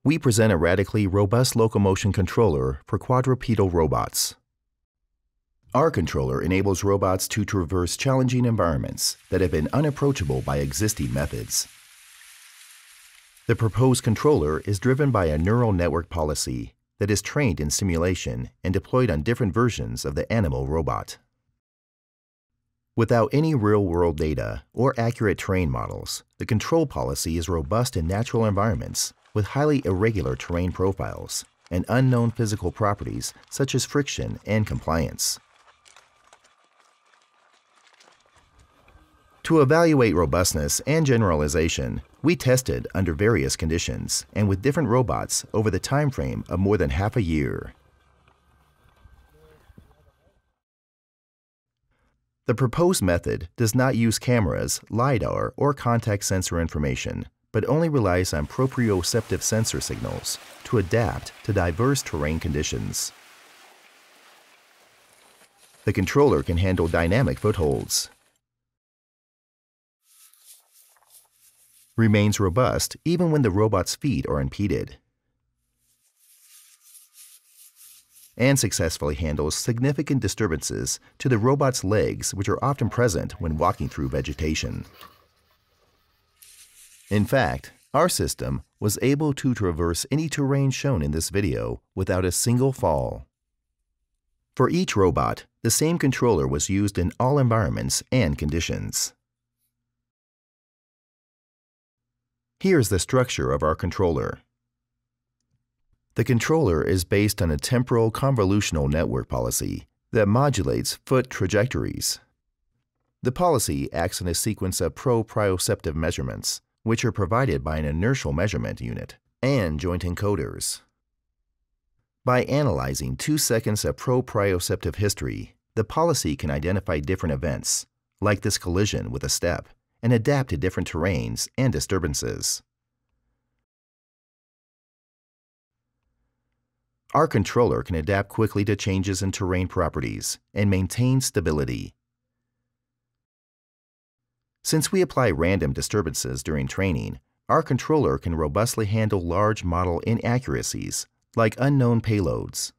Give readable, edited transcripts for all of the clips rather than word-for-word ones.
we present a radically robust locomotion controller for quadrupedal robots. Our controller enables robots to traverse challenging environments that have been unapproachable by existing methods. The proposed controller is driven by a neural network policy that is trained in simulation and deployed on different versions of the animal robot. Without any real-world data or accurate terrain models, the control policy is robust in natural environments with highly irregular terrain profiles and unknown physical properties such as friction and compliance. To evaluate robustness and generalization, we tested under various conditions and with different robots over the time frame of more than half a year. The proposed method does not use cameras, Lidar, or contact sensor information, but only relies on proprioceptive sensor signals to adapt to diverse terrain conditions. The controller can handle dynamic footholds, remains robust even when the robot's feet are impeded, and successfully handles significant disturbances to the robot's legs, which are often present when walking through vegetation. In fact, our system was able to traverse any terrain shown in this video without a single fall. For each robot, the same controller was used in all environments and conditions. Here's the structure of our controller. The controller is based on a temporal convolutional network policy that modulates foot trajectories. The policy acts on a sequence of proprioceptive measurements, which are provided by an inertial measurement unit and joint encoders. By analyzing 2 seconds of proprioceptive history, the policy can identify different events, like this collision with a step, and adapt to different terrains and disturbances. Our controller can adapt quickly to changes in terrain properties and maintain stability. Since we apply random disturbances during training, our controller can robustly handle large model inaccuracies like unknown payloads.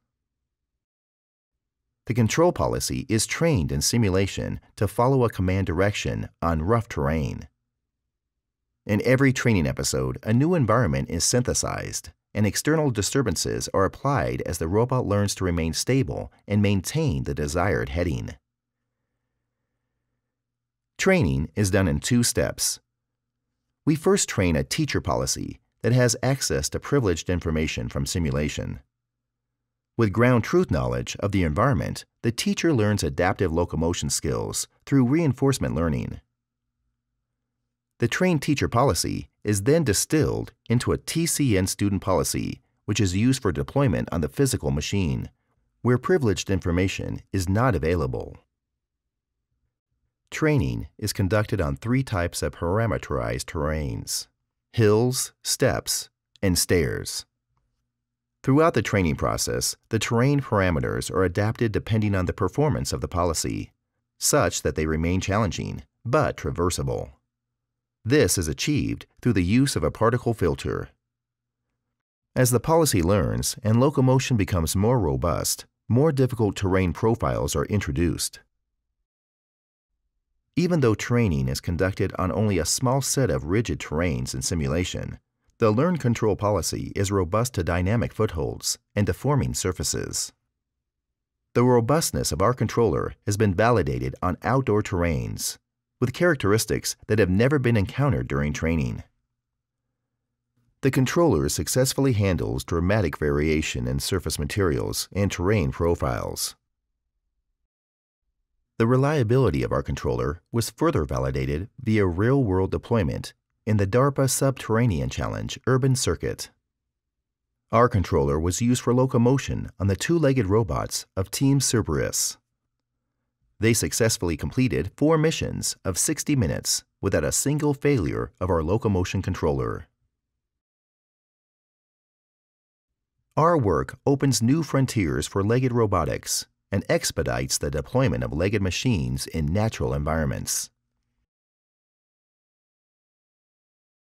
The control policy is trained in simulation to follow a command direction on rough terrain. In every training episode, a new environment is synthesized, and external disturbances are applied as the robot learns to remain stable and maintain the desired heading. Training is done in 2 steps. We first train a teacher policy that has access to privileged information from simulation. With ground truth knowledge of the environment, the teacher learns adaptive locomotion skills through reinforcement learning. The trained teacher policy is then distilled into a TCN student policy, which is used for deployment on the physical machine, where privileged information is not available. Training is conducted on 3 types of parameterized terrains: hills, steps, and stairs. Throughout the training process, the terrain parameters are adapted depending on the performance of the policy, such that they remain challenging but traversable. This is achieved through the use of a particle filter. As the policy learns and locomotion becomes more robust, more difficult terrain profiles are introduced. Even though training is conducted on only a small set of rigid terrains in simulation, the learn control policy is robust to dynamic footholds and deforming surfaces. The robustness of our controller has been validated on outdoor terrains, with characteristics that have never been encountered during training. The controller successfully handles dramatic variation in surface materials and terrain profiles. The reliability of our controller was further validated via real-world deployment in the DARPA Subterranean Challenge Urban Circuit. Our controller was used for locomotion on the 2-legged robots of Team Cerberus. They successfully completed 4 missions of 60 minutes without a single failure of our locomotion controller. Our work opens new frontiers for legged robotics and expedites the deployment of legged machines in natural environments.